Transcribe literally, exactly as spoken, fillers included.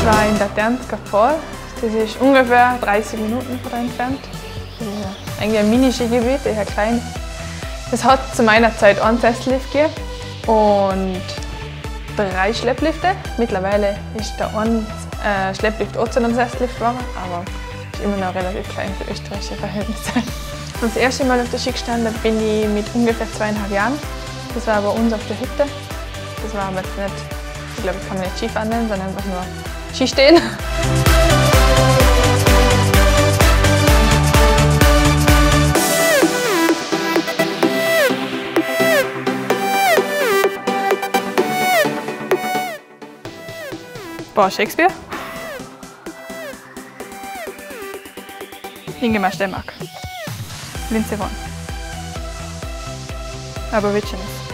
war in der Ternsker-Fall. Das ist ungefähr dreißig Minuten von da entfernt. Das ist eigentlich ein Mini-Skigebiet, eher klein. Es hat zu meiner Zeit einen Sessellift gegeben und drei Schlepplifte. Mittlerweile ist der ein äh, Schlepplift auch zu einem Sessellift geworden, aber ist immer noch relativ klein für österreichische Verhältnisse. Das erste Mal auf der Ski gestanden bin ich mit ungefähr zweieinhalb Jahren. Das war bei uns auf der Hütte. Das war aber jetzt nicht, ich glaube, das kann man nicht Skifahren nennen, sondern einfach nur Skistehen. Boah, Shakespeare. Ingemar Stenmark. Lindsey Vonn. Aber Virginis.